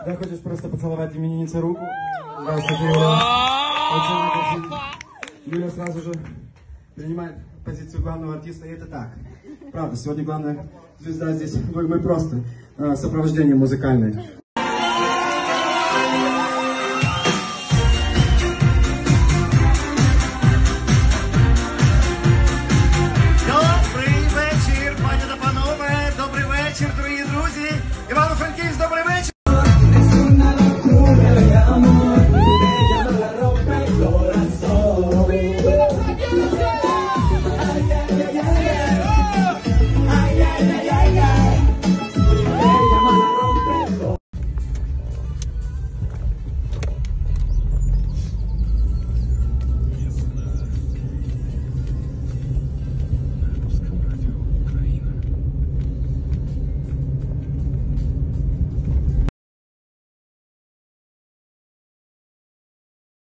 Да, хочешь просто поцеловать имениннице руку? Здравствуйте, Юля. Очень рада. Юля сразу же принимает позицию главного артиста, и это так. Правда, сегодня главная звезда здесь, мы просто сопровождение музыкальное.